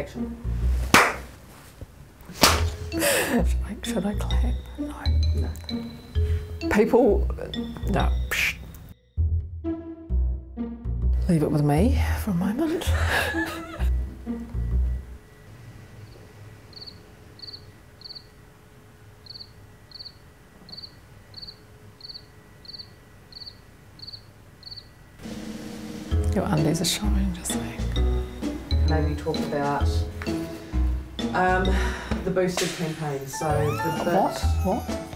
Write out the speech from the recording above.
action. Should I clap? No. No. People, no. Psh. Leave it with me for a moment. Your undies are showing, just saying. Maybe talk about the boosted campaign. So the bit, What?